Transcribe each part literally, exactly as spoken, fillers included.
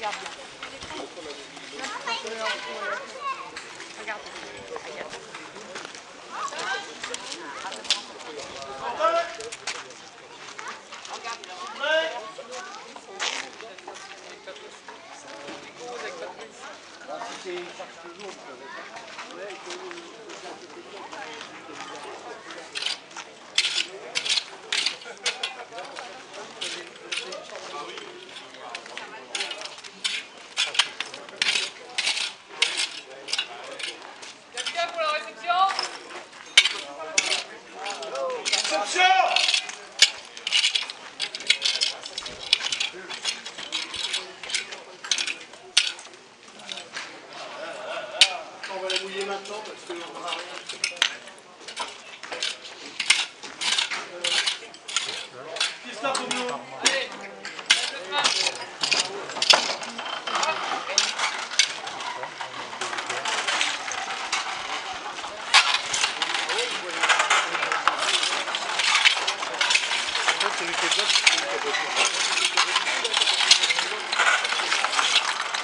regarde bien. Regarde. Regarde. Quelqu'un pour la réception? Réception! On va la mouiller maintenant parce qu'on n'aura rien. Christophe Aublon. Allez, cette main.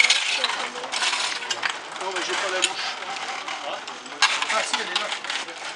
Non mais j'ai pas la louche. Ah si, elle est là.